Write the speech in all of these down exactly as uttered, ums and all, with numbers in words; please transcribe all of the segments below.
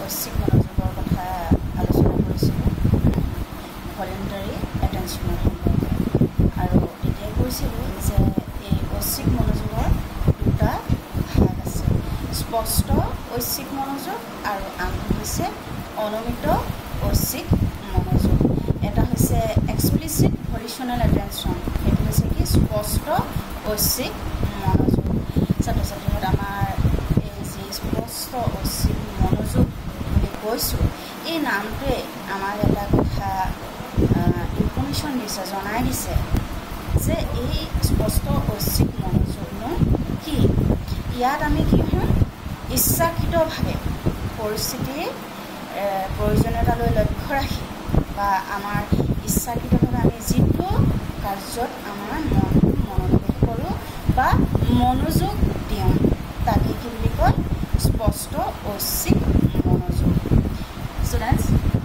ঐচ্ছিক মনোযোগৰ কথা আলোচনা কৰিছিলোঁ ভলিউণ্টাৰী এটেনশ্যনৰ সম্পৰ্কে আৰু এতিয়া কৈছিলোঁ যে এই ঐচ্ছিক মনোযোগৰ দুটা ভাগ আছে স্পষ্ট ঐচ্ছিক মনোযোগ আৰু আনটো হৈছে অনুমিত ঐচ্ছিক মনোযোগ এটা হৈছে এক্সপ্লিচিট ভলিউশ্যনেল এটেনশ্যন সেইটো হৈছে কি স্পষ্ট ঐচ্ছিক মনোযোগ ছাত্ৰ ছাত্ৰীহঁত আমাৰ এই যি স্পষ্ট ঐচ্ছিক মনোযোগ বুলি কৈছোঁ এই নামটোৱে আমাক এটা কথা ইনফৰ্মেশ্যন দিছে জনাই দিছে যে এই স্পষ্ট ঐচ্ছিক মনোযোগনো কি ইয়াত আমি কি হ'ম ইচ্ছাকৃতভাৱে পৰিস্থিতিৰ প্ৰয়োজনীয়তালৈ লক্ষ্য ৰাখি বা আমাৰ ইচ্ছাকৃতভাৱে আমি যিটো কাৰ্যত আমাৰ মনটো মনোনিৱেশ কৰোঁ বা মনোযোগ দিওঁ তাকে কি বুলি কয় স্পষ্ট ঐচ্ছিক মনোযোগ students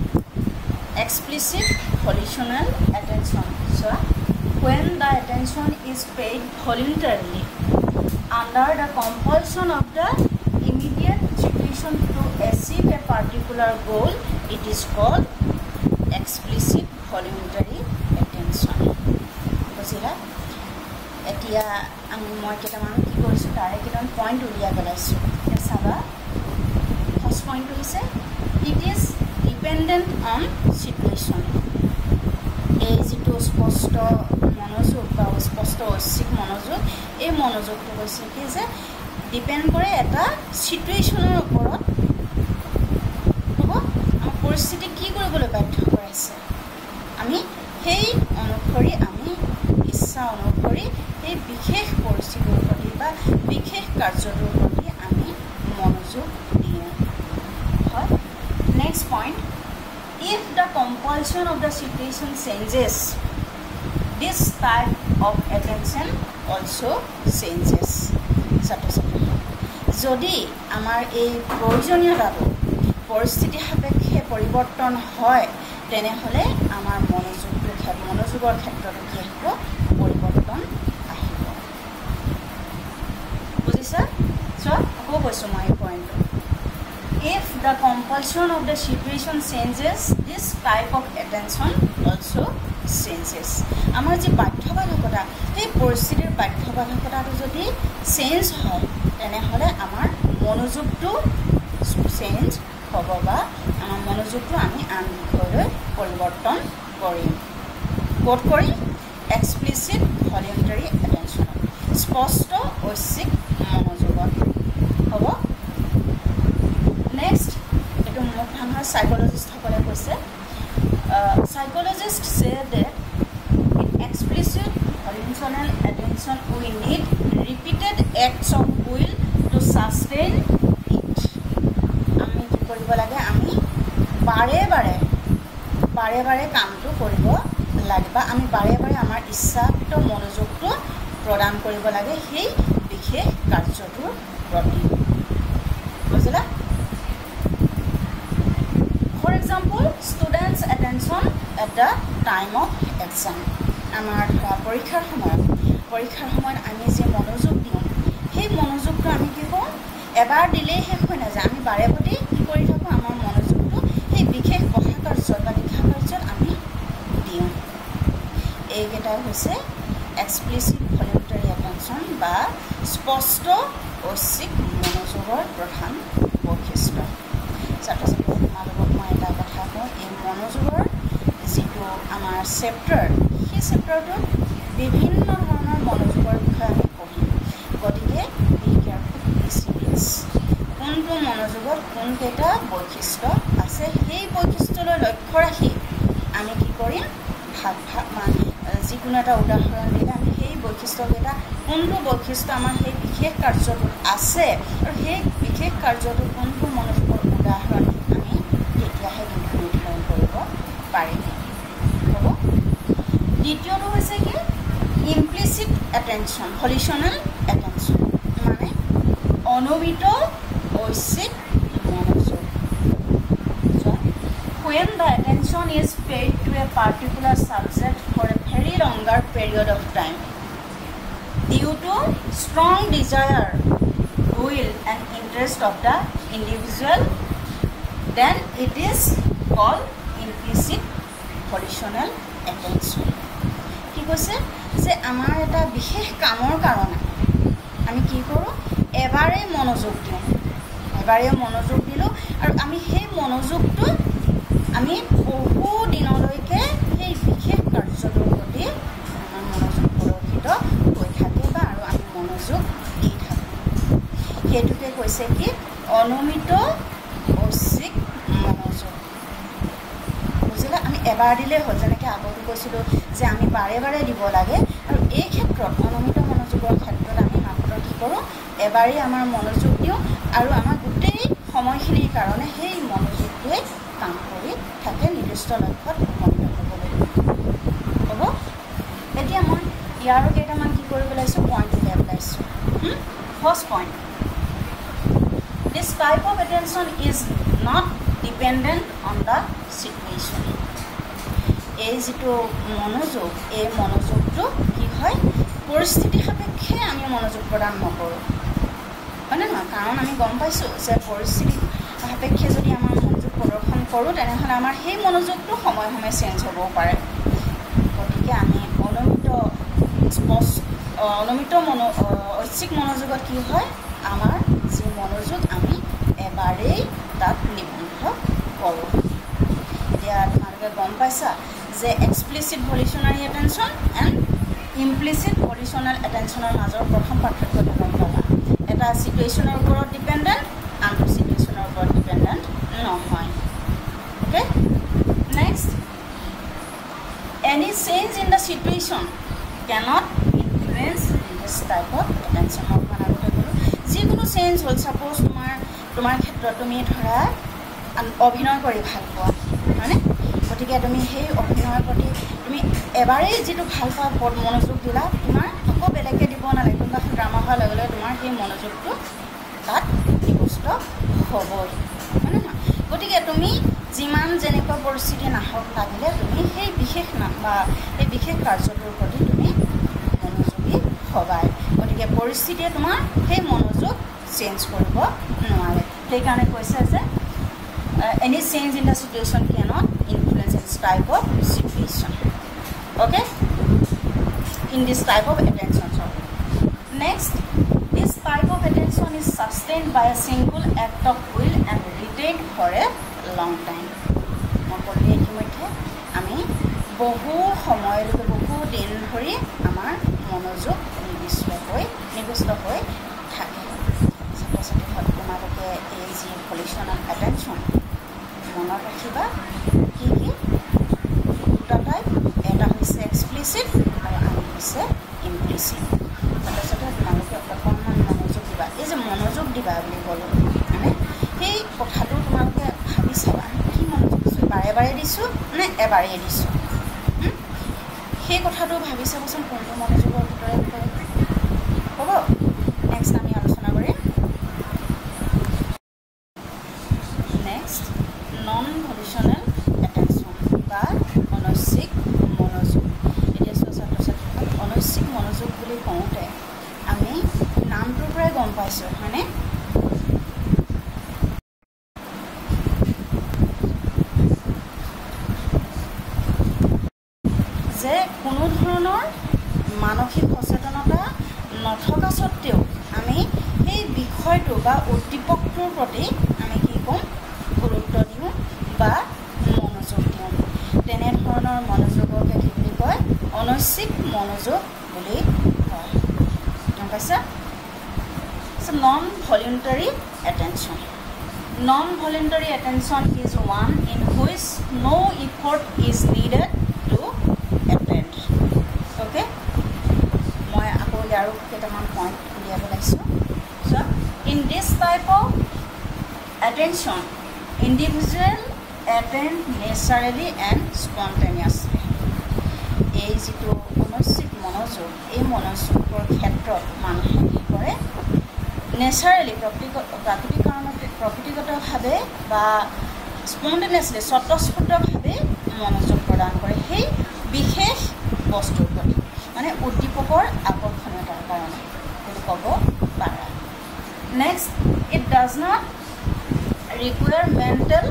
explicit volitional attention so when the attention is paid voluntarily under the compulsion of the immediate situation to achieve a particular goal it is called explicit voluntary attention বুজিলা এতিয়া আমি মই কেইটামান কি কৰিছোঁ তাৰে কেইটামান পইণ্ট উলিয়াই পেলাইছোঁ চাবা ফাৰ্ষ্ট পইণ্টটো হৈছে it is dependent on situation এই যিটো স্পষ্ট মনোযোগ বা স্পষ্ট ঐচ্ছিক মনোযোগ এই মনোযোগটো হৈছে কি যে ডিপেণ্ড কৰে এটা চিটুৱেশ্যনৰ ওপৰত হ'ব আমাৰ পৰিস্থিতি কি কৰিবলৈ বাধ্য কৰাইছে আমি সেই অনুসৰি আমি ইচ্ছা অনুসৰি সেই বিশেষ পৰিস্থিতিৰ প্ৰতি বা বিশেষ কাৰ্যটোৰ প্ৰতি আমি মনোযোগ দিওঁ হয় next point if the compulsion of the situation changes this type of attention also changes ছাত্ৰ ছাত্ৰী যদি আমাৰ এই প্ৰয়োজনীয়তাটো পৰিস্থিতি সাপেক্ষে পৰিৱৰ্তন হয় তেনেহ'লে আমাৰ মনোযোগৰ ক্ষেত্ৰত মনোযোগৰ ক্ষেত্ৰত কি আহিব পৰিৱৰ্তন আহিব বুজিছা চ' আকৌ কৈছোঁ মই এই পইণ্টটো if the compulsion of the situation changes this type of attention also changes আমাৰ যে বাধ্যবাধকতা এই পৰিস্থিতিৰ বাধ্যবাধকতাটো যদি চেঞ্জ হয় তেনেহ'লে আমাৰ মনোযোগটো চেঞ্জ হ'ব বা আমাৰ মনোযোগটো আমি আন বিষয়লৈ পৰিৱৰ্তন কৰিম ক'ত কৰিম এক্সপ্লিচিট ভলিউণ্টাৰী এটেনশ্যন স্পষ্ট ঐচ্ছিক মনোযোগত হ'ব নেক্সট এইটো মোক আমাৰ সাইকোলজিষ্টসকলে কৈছে psychologist say that in explicit volitional attention we need repeated acts of will to sustain it আমি কি কৰিব লাগে আমি বাৰে বাৰে বাৰে বাৰে কামটো কৰিব লাগে বা আমি বাৰে বাৰে আমাৰ ইচ্ছাকৃত মনোযোগটো প্ৰদান কৰিব লাগে সেই বিশেষ কাৰ্যটোৰ প্ৰতি বুজিলা For example, students' attention at the time of exam. আমাৰ পৰীক্ষাৰ সময়ত পৰীক্ষাৰ সময়ত আমি যে মনোযোগ দিওঁ সেই মনোযোগটো আমি কি কৰোঁ এবাৰ দিলেই শেষ হৈ নাযায় আমি বাৰে প্ৰতি কি কৰি থাকোঁ আমাৰ মনোযোগটো সেই বিশেষ পঢ়া কাৰ্যত বা লিখা কাৰ্যত আমি দিওঁ এইকেইটা হৈছে এক্সপ্লিচিট ভলিউণ্টাৰী এটেনশ্যন বা স্পষ্ট ঐচ্ছিক মনোযোগৰ প্ৰধান বৈশিষ্ট্য ছাত্ৰ ছাত্ৰী তোমালোকক মই এটা কথা কওঁ এই মনোযোগৰ যিটো আমাৰ চেপ্টাৰ সেই চেপ্টাৰটোত বিভিন্ন ধৰণৰ মনোযোগৰ বিষয়ে আমি পঢ়িম গতিকে বি কেয়াৰফুল ডিচিপ্লিনছ কোনটো মনোযোগত কোনকেইটা বৈশিষ্ট্য আছে সেই বৈশিষ্ট্যলৈ লক্ষ্য ৰাখি আমি কি কৰিম ভাগ ভাগ মানে যিকোনো এটা উদাহৰণ দিলে আমি সেই বৈশিষ্ট্যকেইটা কোনটো বৈশিষ্ট্য আমাৰ সেই বিশেষ কাৰ্যটোত আছে আৰু সেই বিশেষ কাৰ্যটো কোনটো মনোযোগৰ উদাহৰণ আমি তেতিয়াহে কিন্তু নিৰ্ধাৰণ কৰিব পাৰিম হ'ব দ্বিতীয়টো হৈছে কি ইমপ্লিচিট এটেনশ্যন ভলিউশ্যনেল এটেনশ্যন মানে অনুমিত ঐচ্ছিক মনোযোগ when the attention is paid to a particular subject for a very longer period of time due to strong desire will and interest of the individual then it is called implicit volitional attention. কি কৈছে যে আমাৰ এটা বিশেষ কামৰ কাৰণে আমি কি কৰোঁ এবাৰে মনোযোগ দিওঁ এবাৰে মনোযোগ দিলোঁ আৰু আমি সেই মনোযোগটো আমি বহু দিনলৈকে সেই বিশেষ কাৰ্যটোৰ প্ৰতি আমাৰ মনোযোগ প্ৰদৰ্শিত হৈ থাকে বা আৰু আমি মনোযোগ দি থাকোঁ সেইটোকে কৈছে কি অনুমিত ঐচ্ছিক মনোযোগ বুজিলে আমি এবাৰ দিলে হ'ল যেনেকৈ আগতে কৈছিলোঁ যে আমি বাৰে বাৰে দিব লাগে আৰু এই ক্ষেত্ৰত অনুমিত মনোযোগৰ ক্ষেত্ৰত আমি মাত্ৰ কি কৰোঁ এবাৰেই আমাৰ মনোযোগ দিওঁ আৰু আমাৰ গোটেই সময়খিনিৰ কাৰণে সেই মনোযোগটোৱে কাম কৰি থাকে নিৰ্দিষ্ট লক্ষ্যত উপনীত হ'বলৈ হ'ব এতিয়া মই ইয়াৰো কেইটামান কি কৰিব লাগিছোঁ পইণ্ট উলিয়াব লাগিছোঁ first point this type of attention is not dependent on the situation এই যিটো মনোযোগ এই মনোযোগটো কি হয় পৰিস্থিতি সাপেক্ষে আমি মনোযোগ প্ৰদান নকৰোঁ হয়নে নহয় কাৰণ আমি গম পাইছোঁ যে পৰিস্থিতি সাপেক্ষে যদি আমাৰ মনোযোগ প্ৰদৰ্শন কৰোঁ তেনেহ'লে আমাৰ সেই মনোযোগটো সময়ে সময়ে চেঞ্জ হ'বও পাৰে গতিকে আমি অনুমিত স্পষ্ট অনুমিত মনো ঐচ্ছিক মনোযোগত কি হয় আমাৰ যি মনোযোগ আমি এবাৰেই তাত নিবদ্ধ কৰোঁ এতিয়া তোমালোকে গম পাইছা যে এক্সপ্লিচিট ভলিউশ্যনাৰী এটেনশ্যন এণ্ড ইমপ্লিচিট ভলিউশ্যনেল এটেনশ্যনৰ মাজৰ প্ৰথম পাৰ্থক্যটো গম পালা এটা চিটুৱেশ্যনৰ ওপৰত ডিপেণ্ডেণ্ট আনটো চিটুৱেশ্যনৰ ওপৰত ডিপেণ্ডেণ্ট নহয় okay next any change in the situation cannot influence this type of attention মই অকণমান আগতে ক'লোঁ যিকোনো চেঞ্জ হ'ল ছাপ'জ তোমাৰ তোমাৰ ক্ষেত্ৰত তুমি ধৰা অভিনয় কৰি ভাল পোৱা হয়নে গতিকে তুমি সেই অভিনয়ৰ প্ৰতি তুমি এবাৰেই যিটো ভাল পোৱা ওপৰত মনোযোগ দিলা তোমাৰ আকৌ বেলেগকৈ দিব নালাগে কোনোবা ড্ৰামা হোৱাৰ লগে লগে তোমাৰ সেই মনোযোগটো তাত নিৱিষ্ট হ'বই হয়নে নহয় গতিকে তুমি যিমান যেনেকুৱা পৰিস্থিতি নাহক লাগিলে তুমি সেই বিশেষ না বা সেই বিশেষ কাৰ্যটোৰ প্ৰতি তুমি মনোযোগী হ'বাই গতিকে পৰিস্থিতিয়ে তোমাৰ সেই মনোযোগ চেঞ্জ কৰিব নোৱাৰে সেইকাৰণে কৈছে যে any change in the situation cannot influence this type of situation okay in this type of attention sorry next this type of attention is sustained by a single act of will and retained for a long time মই ক'লোঁ ইতিমধ্যে আমি বহু সময়লৈকে বহু দিন ধৰি আমাৰ মনোযোগ নিৰ্দিষ্ট হৈ নিৰ্দিষ্ট হৈ থাকে ছাত্ৰ ছাত্ৰীসকল তোমালোকে এই যি ভলিউশ্যনেল এটেনশ্যন মনত ৰাখিবা কি কি দুটা টাইপ এটা হৈছে এক্সপ্লিচিট আৰু আন হৈছে ইমপ্লিচিট তাৰপিছতে তোমালোকে অকণমান মনোযোগ দিবা এই যে মনোযোগ দিবা বুলি ক'লোঁ মানে সেই কথাটো তোমালোকে ভাবি চাবা কি মনোযোগ দিছোঁ বাৰে বাৰে দিছোঁ নে এবাৰেই দিছোঁ সেই কথাটো ভাবি চাবচোন কোনটো মনোযোগৰ ভিতৰত পৰে হ'ব নেক্সট আমি আলোচনা কৰিম নেক্সট নন ভলিউশ্যনেল এটেনশ্যন বা অনৈচ্ছিক মনোযোগ এতিয়া চোৱা ছাত্ৰ ছাত্ৰীসকল অনৈচ্ছিক মনোযোগ বুলি কওঁতে আমি নামটোৰ পৰাই গম পাইছোঁ হয়নে যে কোনো ধৰণৰ মানসিক সচেতনতা নথকা স্বত্তেও আমি সেই বিষয়টো বা উদ্দীপকটোৰ প্ৰতি আমি কি ক'ম গুৰুত্ব দিওঁ বা মনোযোগ দিওঁ তেনেধৰণৰ মনোযোগকে কি বুলি কয় অনৈচ্ছিক মনোযোগ বুলি কয় গম পাইছা non voluntary attention non voluntary attention is one in which no effort is needed to attend okay মই আকৌ ইয়াৰো কেইটামান পইণ্ট উলিয়াব লাগিছোঁ so in this type of attention individual attend naturally and spontaneously এই যিটো অনৈচ্ছিক মনোযোগ এই মনোযোগৰ ক্ষেত্ৰত মানুহে কি কৰে নেচাৰেলি প্ৰাকৃতিক কাৰণতে প্ৰকৃতিগতভাৱে বা স্পণ্টেনিয়াছলি স্বতঃস্ফূৰ্তভাৱে মনোযোগ প্ৰদান কৰে সেই বিশেষ বস্তুৰ প্ৰতি মানে উদ্দীপকৰ আকৰ্ষণীয়তাৰ কাৰণে বুলি ক'ব পাৰা next it does not require mental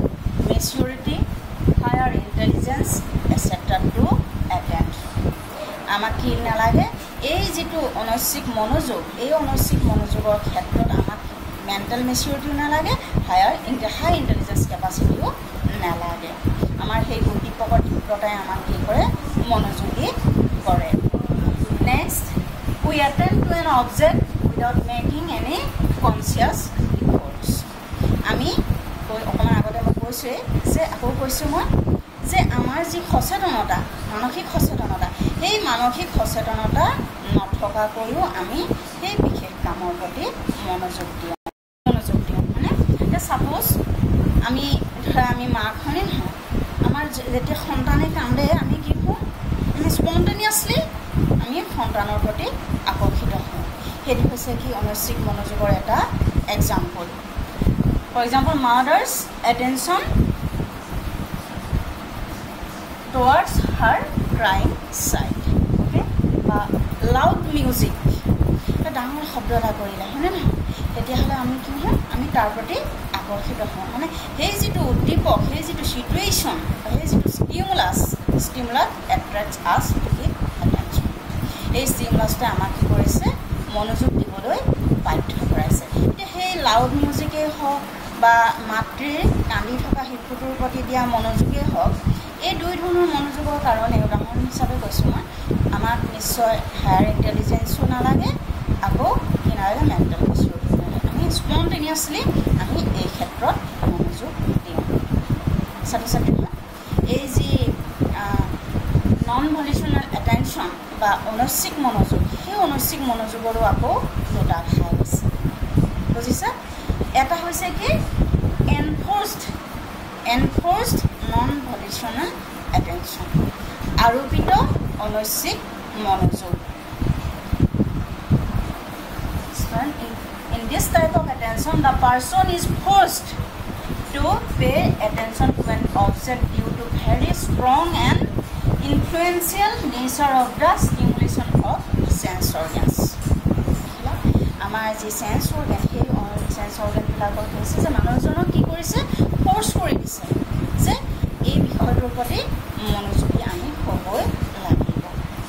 maturity, higher intelligence, et cetera to attend. আমাক কি নালাগে এই যেটো অনৈচ্ছিক মনোযোগ এই অনৈচ্ছিক মনোযোগৰ ক্ষেত্ৰত আমাক মেণ্টেল মেচিউৰিটিও নালাগে হায়াৰ হাই ইণ্টেলিজেন্স কেপাচিটিও নালাগে আমাৰ সেই উদ্দীপকৰ তীব্ৰতাই আমাক কি কৰে মনোযোগী কৰে next we attend to an object without making any conscious efforts আমি অকমান আগতে মই কৈছোৱে যে আকৌ কৈছো মই যে আমাৰ যি সচেতনতা মানসিক সচেতনতা এই মানসিক সচেতনতা নথকা কৰিও আমি এই বিশেষ কামৰ প্ৰতি মনোযোগ দিওঁ মনোযোগ দিওঁ মানে যে সাপোজ আমি ধৰা আমি মাখনে নহয় আমাৰ যেতিয়া সন্তানে কান্দে আমি কি কৰো আমি স্পন্টেনিয়াছলি আমি সন্তানৰ প্ৰতি আকৰ্ষিত হওঁ সেইটো হৈছে কি অনৈচ্ছিক মনোযোগৰ এটা example for example mother's attention towards her crying child okay বা loud music এটা ডাঙৰ শব্দ এটা কৰিলে হয়নে নহয় তেতিয়াহ'লে আমি কি হয় আমি তাৰ প্ৰতি আকৰ্ষিত হওঁ মানে সেই যিটো উদ্দীপক সেই যিটো সিচুৱেশ্যন সেই যিটো ষ্টিমুলাছ ষ্টিমুলাছ এট্ৰেক্টছ আছ টু গিভ এটেনশ্যন এই ষ্টিমুলাছটো আমাক কি কৰিছে মনোযোগ দিবলৈ বাধ্য কৰাইছে এতিয়া সেই লাউড মিউজিকেই হওক বা মাতৃৰ কান্দি থকা শিশুটোৰ প্ৰতি দিয়া মনোযোগেই হওক এই দুই ধৰণৰ মনোযোগৰ কাৰণে উদাহৰণ হিচাপে কৈছোঁ মই আমাক নিশ্চয় হায়াৰ ইণ্টেলিজেন্সো নালাগে আকৌ কি নালাগে মেণ্টেল মেচিউৰিটি নালাগে আমি স্পন্টেনিয়াছলি আমি এই ক্ষেত্ৰত মনোযোগ দিওঁ ছাত্ৰ ছাত্ৰীসকল এই যি নন ভলিউশ্যনেল এটেনশ্যন বা অনৈচ্ছিক মনোযোগ সেই অনৈচ্ছিক মনোযোগৰো আকৌ দুটা ভাগ আছে বুজিছা এটা হৈছে কি enforced enforced non volitional attention আৰোপিত অনৈচ্ছিক মনোযোগ in this type of attention the person is forced to pay attention to an object due to very strong and influential nature of the stimulation of sense organs আমাৰ যি sense organ সেই sense অৰ্গানবিলাকৰ হৈছে যে মানুহজনক কি কৰিছে force কৰি দিছে যে এই বিষয়টোৰ প্ৰতি মনোযোগী আমি হ'বই লাগিব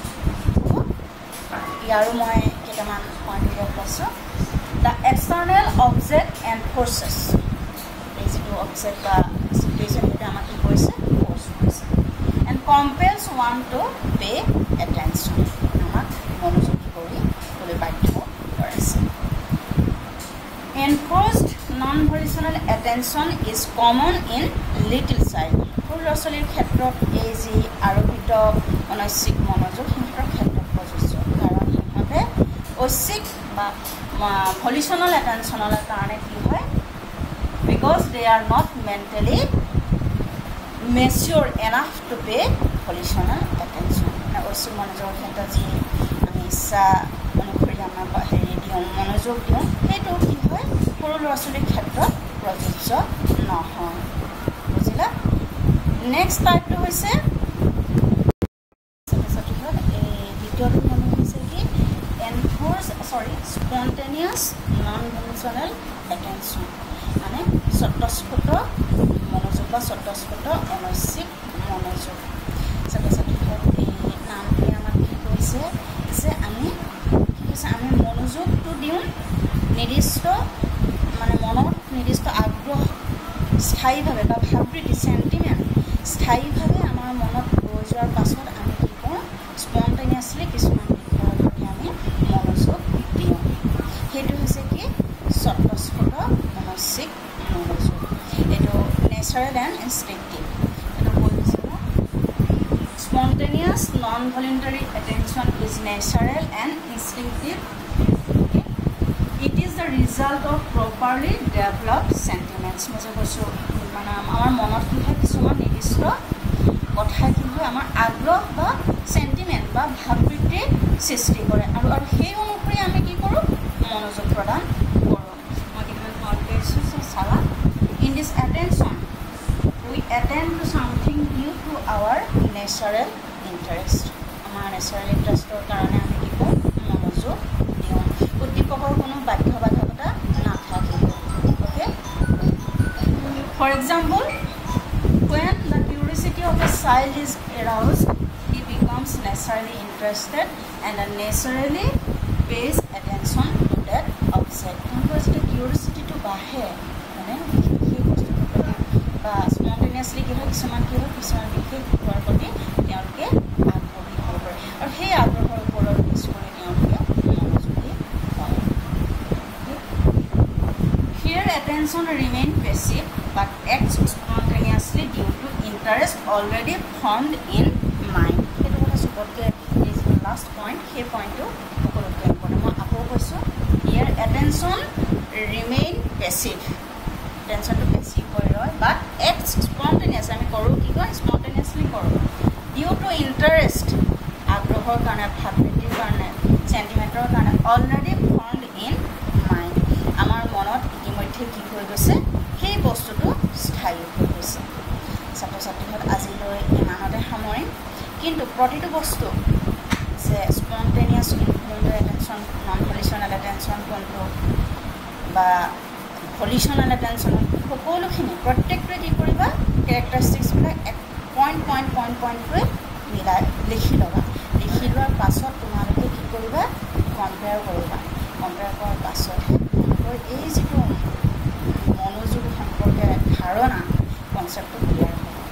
ইয়াৰো মই কেইটামান পইণ্ট দিব পাইছোঁ the external object and forces এই যিটো অবজেক্ট বা চিটুৱেশ্যন সেইটো আমাক কি কৰিছে ফৰ্চ কৰিছে and compels one to pay attention আমাক মনোযোগী কৰিবলৈ বাধ্য কৰাইছে Enforced non-volitional attention is common in little child. সৰু ল'ৰা ছোৱালীৰ ক্ষেত্ৰত এই যি আৰোপিত অনৈচ্ছিক মনোযোগ সিহঁতৰ ক্ষেত্ৰত প্ৰযোজ্য কাৰণ সিহঁতে ঐচ্ছিক বা ভলিউশ্যনেল এটেনশ্যনৰ কাৰণে কি হয় because they are not mentally mature enough to pay volitional attention মানে ঐচ্ছিক মনোযোগৰ ক্ষেত্ৰত যি আমি ইচ্ছা অনুসৰি আমাৰ হেৰি দিওঁ মনোযোগ দিওঁ সেইটো কি হয় সৰু ল'ৰা ছোৱালীৰ ক্ষেত্ৰত প্ৰযোজ্য নহয় বুজিলা নেক্সট টাইপটো হৈছে এই দ্বিতীয়টো মনে হৈছে কি এনফৰ্চ চৰি স্পন্টেনিয়াছ নন ভলিউশ্যনেল এটেনশ্যন মানে স্বতঃস্ফূৰ্ত মনোযোগ বা স্বতঃস্ফূৰ্ত অনৈচ্ছিক মনোযোগ ছাত্ৰ ছাত্ৰীসকল এই নামটোৱে আমাক কি কৰিছে যে আমি কি কৈছে আমি মনোযোগটো দিওঁ নিৰ্দিষ্ট মানে মনত নিৰ্দিষ্ট আগ্ৰহ স্থায়ীভাৱে বা ভাবৃতি চেণ্টিমেণ্ট স্থায়ীভাৱে আমাৰ মনত ৰৈ যোৱাৰ পাছত আমি কি কৰোঁ স্পন্টেনিয়াছলি কিছুমান বিষয়ৰ প্ৰতি আমি মনোযোগ দিওঁ সেইটো হৈছে কি স্বতঃস্ফূৰ্ত অনৈচ্ছিক মনোযোগ এইটো নেচাৰেল এণ্ড ইনষ্টিংক্টিভ এইটো কৈ দিছিলোঁ spontaneous non-voluntary attention is natural and instinctive okay? It is the result of properly developed sentiments মই যে কৈছোঁ মানে আমাৰ মনত কি হয় কিছুমান নিৰ্দিষ্ট কথাই কি হয় আমাৰ আগ্ৰহ বা চেণ্টিমেণ্ট বা ভাববৃত্তিৰ সৃষ্টি কৰে আৰু আৰু সেই অনুসৰি আমি কি কৰোঁ মনোযোগ প্ৰদান কৰোঁ মই কেইটামান পইণ্ট কৈছোঁ চালা in this attention we attend to something due to our natural interest আমাৰ natural interestৰ কাৰণে আমি কি কৰোঁ মনোযোগ দিওঁ উদ্দীপকৰ কোনো বাধ্যবাধকতা নাথাকিব okay for example child is aroused, he becomes naturally interested and naturally pays attention to that object. Because the curiosity to bahe, মানে সেই বস্তুটোৰ প্ৰতি বা স্পন্টেনিয়াছলি কি হয় কিছুমান কি হয় কিছুমান বিশেষ হোৱাৰ প্ৰতি তেওঁলোকে আগ্ৰহী হ'ব পাৰে আৰু সেই আগ্ৰহৰ ওপৰত পিছ কৰি তেওঁলোকে মনোযোগী হয়. Here attention remain passive but acts spontaneously due to interest already formed in mind. এইটো কথা চবতকৈ is the last point. সেই পইণ্টটো সকলোতকৈ ইম্পৰ্টেণ্ট. মই আকৌ কৈছোঁ here attention remain passive. Attentionটো passive হৈ ৰয় but acts spontaneous. আমি কৰোঁ কি কয় spontaneously কৰোঁ due to interest আগ্ৰহৰ কাৰণে ভাবৃত্তিৰ কাৰণে চেণ্টিমেণ্টৰ কাৰণে already formed in mind. আমাৰ মনত ইতিমধ্যে কি হৈ গৈছে সেই বস্তুটো স্থায়ী হৈ গৈছে. ছাত্ৰ ছাত্ৰীহঁত আজিলৈ ইমানতে সামৰিম. কিন্তু প্ৰতিটো বস্তু যে spontaneous involuntary attention non volitional attention কোনটো বা ভলিউশ্যনেল এটেনশ্যন সকলোখিনি প্ৰত্যেকটোৱে কি কৰিবা কেৰেক্টাৰিষ্টিক্সবিলাক এক পইণ্ট পইণ্ট পইণ্ট পইণ্টকৈ মিলাই লিখি ল'বা. লিখি লোৱাৰ পাছত তোমালোকে কি কৰিবা কম্পেয়াৰ কৰিবা. কম্পেয়াৰ কৰাৰ পাছতহে তোমালোকৰ এই যিটো মনোযোগ সম্পৰ্কে ধাৰণা কনচেপ্টটো ক্লিয়াৰ হ'ব.